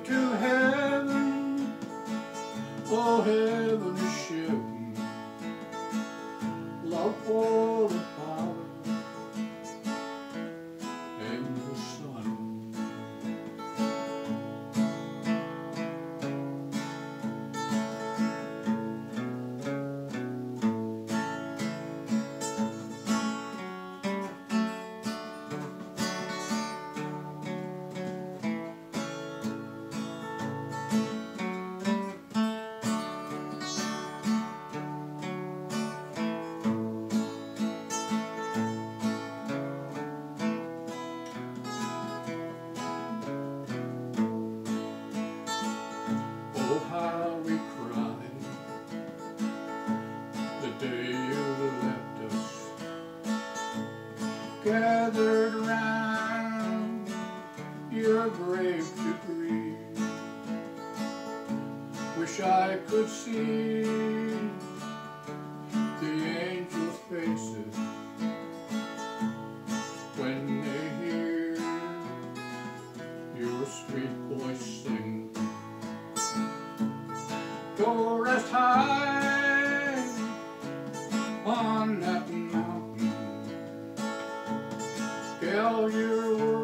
to heaven, oh heaven is shouting, love for the Father and the Son. Oh, how we cried the day you left us, gathered round your grave to grieve. Wish I could see the angels' faces when they hear your sweet voice sing. Go rest high on that mountain, tell your world